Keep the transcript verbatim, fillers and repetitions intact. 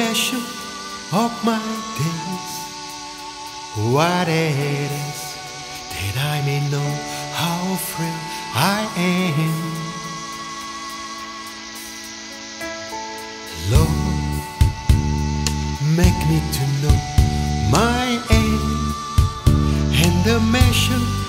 measure of my days, what it is that I may know how frail I am. Lord, make me to know my aim and the measure